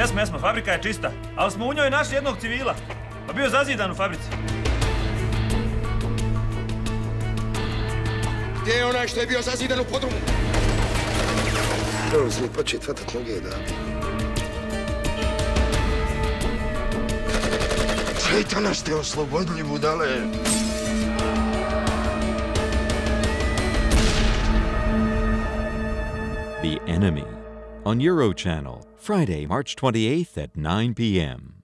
Jesmo, fabrika je čista, ali smo u njoj našli jednog civila. Pa bio zazidan u fabrici. Gdje je onaj što je bio zazidan u podrumu? Trebali smo početi vatat noge da bi. Šeitana ste oslobodili, budale. The Enemy on Eurochannel, Friday, March 28th at 9 p.m.